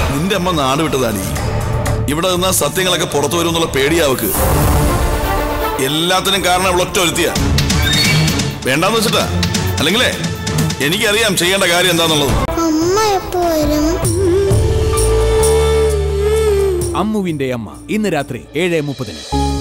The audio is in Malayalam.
നിന്റെ അമ്മ നാട് വിട്ടതാണീ. ഇവിടെ നിന്നാ സത്യങ്ങളൊക്കെ പുറത്തു വരുമെന്നുള്ള പേടിയാവക്ക്. എല്ലാത്തിനും കാരണം അവൾ ഒറ്റ ഒരുത്തിയാ. വേണ്ടാന്ന് വെച്ചിട്ടാ. അല്ലെങ്കിലേ എനിക്കറിയാം ചെയ്യേണ്ട കാര്യം എന്താന്നുള്ളത്. അമ്മുവിന്റെ അമ്മ ഇന്ന് രാത്രി 7:30.